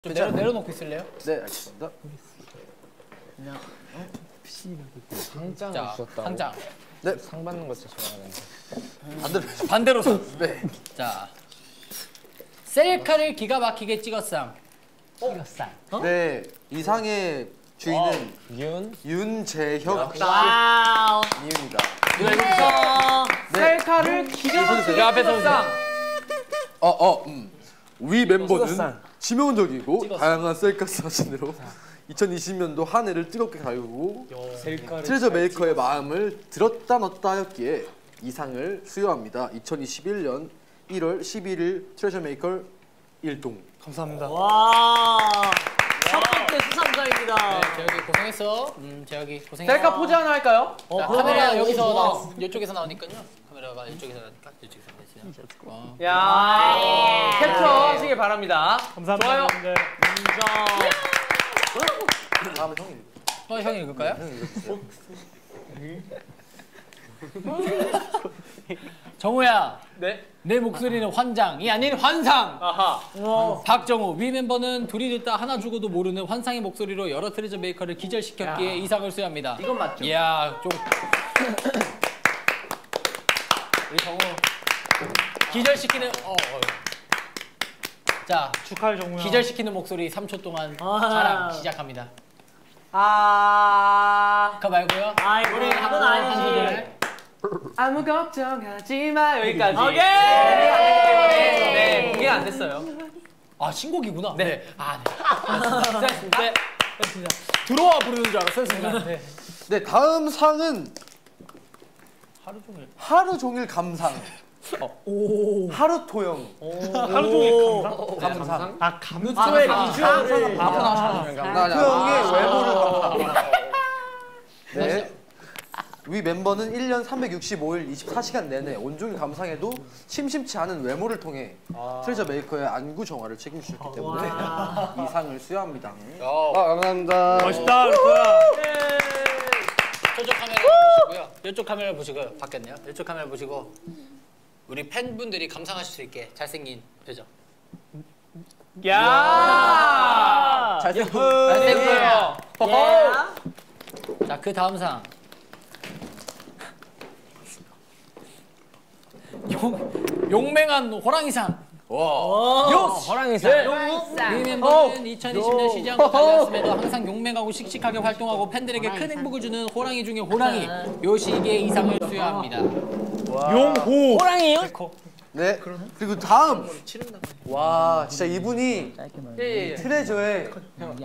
좀 내려놓고 있을래요? 네, 알겠습니다. 그냥 상장을 자, 주셨다고? 상장. 네, 상 받는 거 진짜 좋아하는데. 반대로 선. 네. 자, 셀카를 기가 막히게 찍었상. 찍었상. 네, 이 상의 주인은 윤재혁 와우. 님입니다. 셀카를 기가 막히게 앞에서 찍었상. 위 멤버는 치명적이고 다양한 셀카 사진으로 2020년도 한 해를 뜨겁게 달구고 트레저 메이커의 마음을 들었다 놨다 하였기에 이 상을 수여합니다. 2021년 1월 11일 트레저 메이커 1동. 감사합니다. 와. 첫 번째 수상자입니다. 네, 재혁이 고생했어. 재혁이 고생했어. 셀카 포즈 하나 할까요? 자, 카메라 여기서 이쪽에서 나오니까요. 카메라가 이쪽에서 나오니까 이쪽에서 나오니까. 야, 캡처하시길 바랍니다. 감사합니다. 좋아요. 다음은 형이. 형이 읽을까요? 정우야. 네. 내 목소리는 환장이 아닌 환상. 아하. 박정우 위 멤버는 둘이 듣다 하나 죽어도 모르는 환상의 목소리로 여러 트레저 메이커를 기절시켰기에 이 상을 수여합니다. 이건 맞죠? 이야 좀 우리 정우 기절시키는 자 축하해 정우야. 기절시키는 목소리 3초 동안 아. 자랑 시작합니다. 그거 말고요. 우리 그건 아니지. 아무 걱정하지 마 여기까지. 오케이. 네, 공개가 안 됐어요. 아 신곡이구나. 네. 네. 들어와 부르는 줄 알았어요 순간. 네. 네, 다음 상은 하루 종일 감상. 하루 토영. 하루 종일 감상. 감수의 비주얼을 토영의 외모를 감상합니다. 네. 위 멤버는 1년 365일 24시간 내내 온종일 감상해도 심심치 않은 외모를 통해 트레저 메이커의 안구 정화를 책임지셨기 때문에 이 상을 수여합니다. 감사합니다. 멋있다 루토야. 저쪽 카메라 보시고요. 이쪽 카메라 보시고요. 바뀌었네요. 이쪽 카메라 보시고 우리 팬분들이 감상하실 수 있게 잘생긴 표정. 야. 잘생겨요. 예. 자, 그 다음 상. 용맹한 호랑이상. 호랑이상. 위 멤버는 2020년 시즌과 달렸음에도 항상 용맹하고 씩씩하게 활동하고 팬들에게 큰 행복을 주는 호랑이 중에 호랑이. 요 시기에 이 상을 수여합니다. 용호. 호랑이요? 네. 그리고 다음. 와, 진짜 이분이 예. 트레저의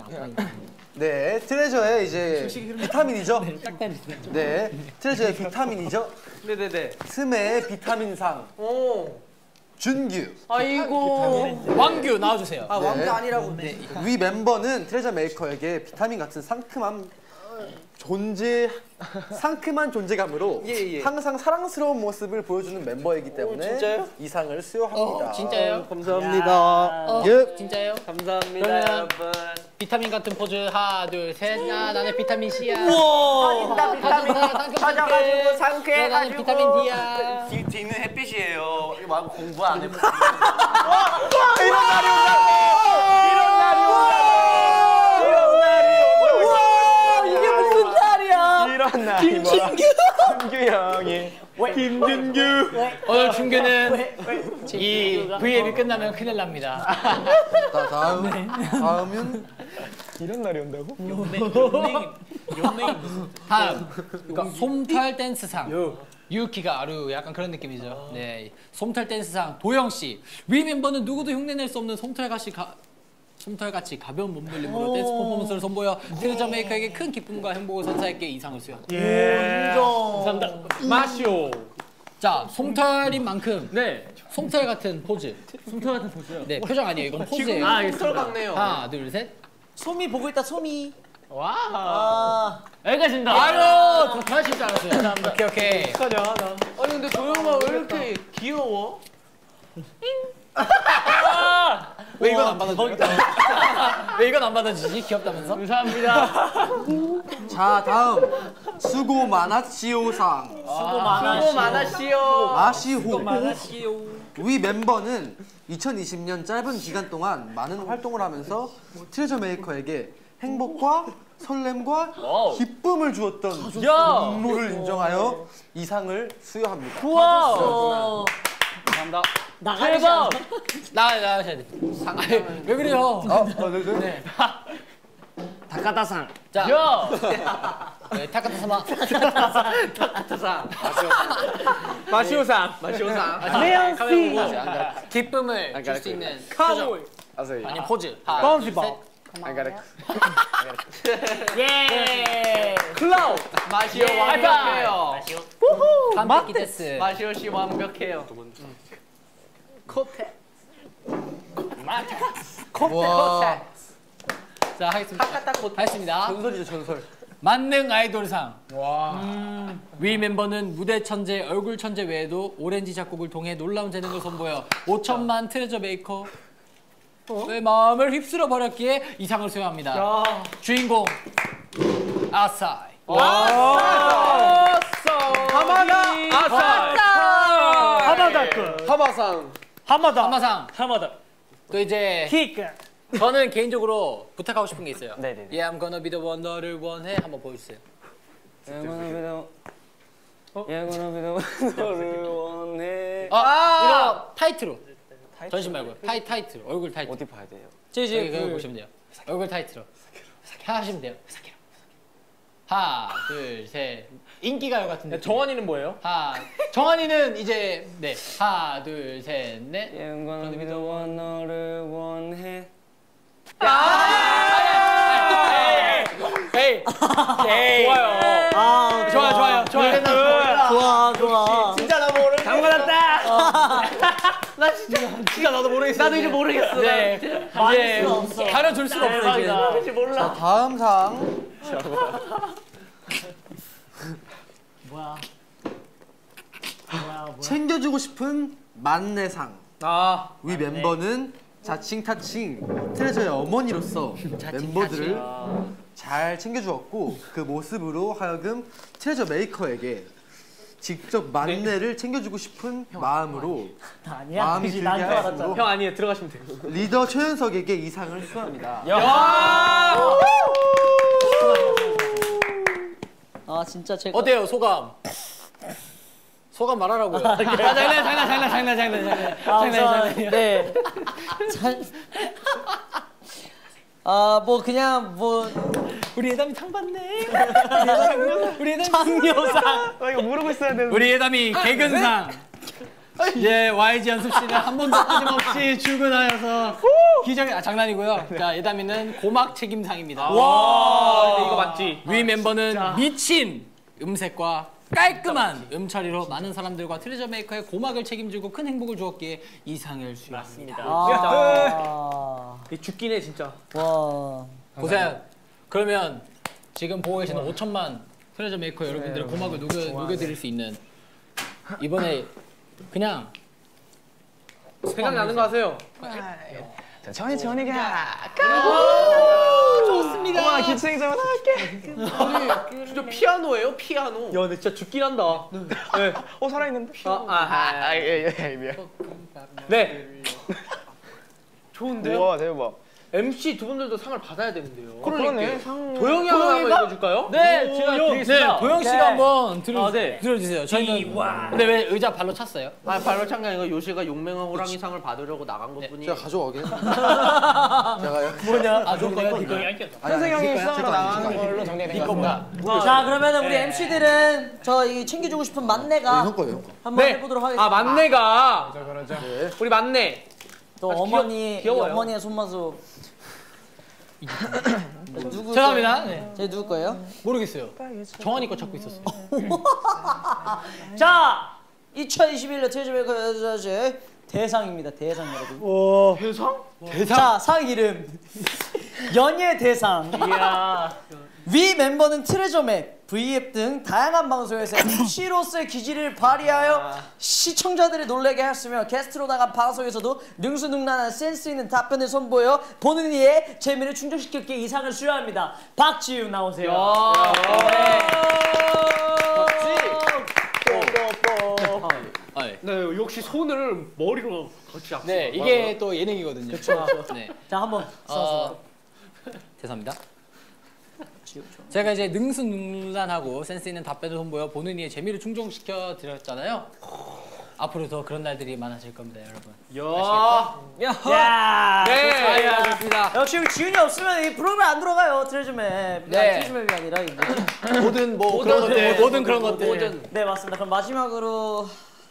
트레저의 이제 비타민이죠. 네, 트레저의 비타민이죠. 네네네. 스메의 비타민상 오. 준규. 아이고. 왕규 나와주세요. 왕도 아니라고. 네. 위 멤버는 트레저 메이커에게 비타민 같은 상큼한 존재감으로 항상 사랑스러운 모습을 보여주는 멤버이기 때문에 이 상을 수여합니다. 진짜예요? 감사합니다. 진짜예요? 감사합니다, 그러면 여러분. 비타민 같은 포즈 하나 둘 셋. 나는 비타민 C야. 우와. 터져가지고 상쾌해가지고. 나는 비타민 D야. 뒤는 햇빛이에요. 이거 말고 공부 안 해. 이런 날이 온다고! 이런 날이 온다고! 이게 무슨 날이야? 이런 날이 뭐야? 준규 형이. 김준규. 오늘 준규는 이 V앱이 끝나면 큰일 납니다. 다음은 이런 날이 온다고? 다음 솜털 댄스상. 유키가 아루 약간 그런 느낌이죠. 네, 솜털 댄스상 도영 씨. 위 멤버는 누구도 흉내낼 수 없는 솜털같이 가벼운 몸놀림으로 댄스 퍼포먼스를 선보여 트레저 메이커에게 큰 기쁨과 행복을 선사했기에 이 상을 수여. 감사합니다. 마쇼. 자, 솜털인 만큼 솜털 같은 포즈. 솜털 같은 포즈요? 네, 표정 아니에요. 이건 포즈예요. 솜털 같네요. 하나, 둘, 셋. 소미 보고 있다, 소미. 와. 여기까지입니다. 아유, 더 하실 줄 알았어요. 감사합니다. 오케이. 어떡하냐 나. 아니 근데 도영아 왜 이렇게 귀여워? 왜 이건 안 받아줘요? 왜 이건 안 받아주지? 귀엽다면서? 감사합니다. 자, 다음 수고 많았시오상. 수고 많았시오. 마시호. 위 멤버는 2020년 짧은 기간 동안 많은 활동을 하면서 트레저 메이커에게 행복과 설렘과 기쁨을 주었던 분노를 인정하여 이 상을 수여합니다. 우와. 감사합니다. 대박. 나가셔야 돼. 왜 그래요? 네. 다카타상. 자, 야. 네, 타카타사마. 마시오상. 레온씨. 기쁨을 줄 수 있는 카모이. 아니 포즈. 뻥시버. 예. 클라우. 마시오 완벽해요. 완벽히 데스. 마시오 씨 완벽해요. 와, 자, 하겠습니다. 하겠습니다. 전설이죠 전설. 만능 아이돌상. 위 멤버는 무대 천재, 얼굴 천재 외에도 오렌지 작곡을 통해 놀라운 재능을 선보여 5천만 트레저 메이커의 마음을 휩쓸어 버렸기에 이 상을 수여합니다. 주인공 아사히. 하마다 아사히. 하마다크. 하마상. 하마다. 한마상. 하마다. 또 이제 키크. 저는 개인적으로 부탁하고 싶은 게 있어요. 네네네. Yeah, I'm gonna be the one 너를 원해. 한번 보여주세요. 너를 원해. 이거 타이트로. 전신 말고요. 타이트로. 얼굴 타이트로. 어디 봐야 돼요? 여기 그거 보시면 돼요. 얼굴 타이트로. 하시면 돼요. 하나, 둘, 셋. 인기가요 같은데. 정원이는 뭐예요? 정한이는 이제 네. 하나, 둘, 셋, 넷. 너를 원해. 헤이. 좋아요. 좋아요. 좋아. 진짜 나 모르겠어. 장관았다. 나 진짜 나도 모르겠어. 나도 이제 모르겠어. 네. 이제 가려줄 수가 없어 이제. 이제 몰라. 다음 상. 뭐야. 챙겨주고 싶은 만내상. 위 멤버는 자칭 타칭 트레저의 어머니로서 멤버들을 잘 챙겨주었고 그 모습으로 하여금 트레저 메이커에게 직접 만내를 챙겨주고 싶은 마음으로 아니야. 마음이 길게 난줄 알았잖아. 하였으므로 아니에요. 들어가시면 돼요. 리더 최현석에게 이 상을 수여합니다. 아 진짜 제가. 어때요 소감? 소감 말하라고요. 장난. 네. 뭐 그냥 뭐 우리 예담이 상 받네. 우리 예담이 장려상. 이거 모르고 있어야 되는데. 우리 예담이 개근상. 예, YG 연습 씨는 한 번도 빠짐없이 출근하여서 기적의 장난이고요. 자, 예담이는 고막 책임상입니다. 와, 이거 맞지? 위 멤버는 미친 음색과 깔끔한 음처리로 많은 사람들과 트레저 메이커의 고막을 책임지고 큰 행복을 주었기에 이 상을 수여합니다. 죽긴 해 진짜. 와. 고생. 그러면 지금 보고 계시는 5천만 트레저 메이커 여러분들의 고막을 녹여드릴 수 있는 이번에 그냥 생각나는 거 하세요. 전이가. 좋습니다. 와, 기층 좀 할게. 진짜 피아노예요? 피아노. 야, 근데 진짜 죽긴 한다. 네. 살아있는데? 네. 좋은데요? 우와, 대박. MC 두 분들도 상을 받아야 되는데요. 그러네. 도영이 형 한번 읽어줄까요? 네, 제가 드리겠습니다. 네, 도영 씨가 한번 네. 들어주세요. 저희는 근데 왜 의자 발로 찼어요? 발로 찬게 아니고 요시가 용맹한 호랑이 상을 받으려고 나간 것뿐이에요. 제가 가져가게. 제가요? 뭐냐? 너 거야, 네 거야. 현승 형이 수상으로 나가는 걸로 네 정리된 건가? 자 그러면은 우리 MC들은 저 이 챙겨주고 싶은 만내가 형 거예요. 한번 해보도록 하겠습니다. 아, 만내가. 네. 우리 만내. 또 어머니 귀여워요. 어머니의 손맛으로. 누구? 죄송합니다. 네. 제 누구 거예요? 모르겠어요. 정한이 거 찾고 있었어요. 자 2021년 트레저메이커 대상입니다. 대상 여러분. 대상? 자, 상 이름 연예 대상. 위 멤버는 트레저맥, V앱 등 다양한 방송에서 MC로서의 기질을 발휘하여 시청자들을 놀라게 하였으며 게스트로 나간 방송에서도 능수능란한 센스 있는 답변을 선보여 보는 이의 재미를 충족시켰기에 이 상을 수여합니다. 박지윤 나오세요. 네, 역시 손을 머리로 같이 앞서. 네, 이게 또 예능이거든요. 그렇죠. 네. 자 한번 써서. 죄송합니다. 제가 이제 능수능란하고 센스 있는 답변을 선보여 보는 이의 재미를 충족시켜 드렸잖아요. 앞으로 더 그런 날들이 많아질 겁니다, 여러분. 야. 네, 좋습니다. 역시 우리 지훈이 없으면 이 프로그램 안 들어가요. 트레저맵. 네. 트레저맵이 아니라 이제. 모든 뭐 그런 것들, 모든 그런 것들. 네 맞습니다. 그럼 마지막으로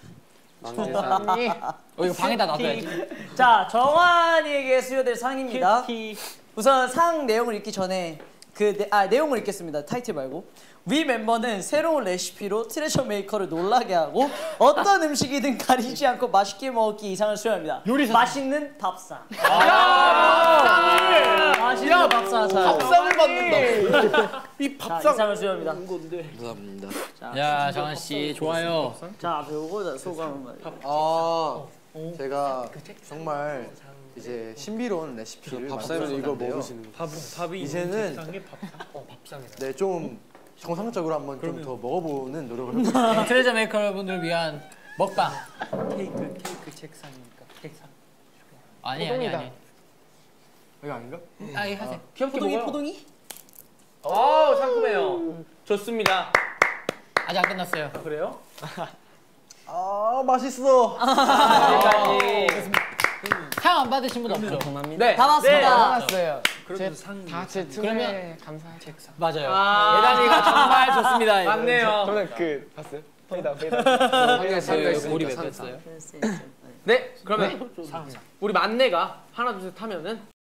이거 방에다 놔둬야지. 자 정환이에게 수여될 상입니다. 우선 상 내용을 읽기 전에 내용을 읽겠습니다. 타이틀 말고. 위 멤버는 새로운 레시피로 트레저 메이커를 놀라게 하고 어떤 음식이든 가리지 않고 맛있게 먹기 이상을 수여합니다. 맛있는 밥상. 맛있는 밥상. 밥상을 받는다. 이 밥상 이상을 수여합니다. 감사합니다. 야, 정한 씨 좋아요. 자, 요거 소감 한번. 제가 정말 이제 신비로운 레시피를 밥상을 이거 먹으시는 밥이 이제는 네, 좀 정상적으로 한번 좀 더 먹어보는 노력을 해볼게요. 트레저 메이커 여러분들을 위한 먹방. 케이크 책상이니까 책상. 아니. 이거 아닌가? 아, 이거 하세요. 귀엽게 포동이 먹어요. 포동이? 상큼해요. 좋습니다. 아직 안 끝났어요. 그래요? 아 맛있어. 상 안 받으신 분 없죠? 네. 다 봤습니다. 왔어요. 다제 그러면 책상. 맞아요. 예단이가 정말 좋습니다. 이거. 맞네요. 저는 봤어요? 페이다. 몰입했어요. 네, 그러면 우리 만내가 하나 둘 셋 하면은